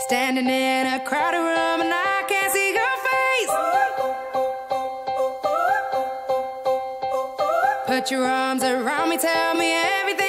Standing in a crowded room and I can't see your face. Put your arms around me, tell me everything.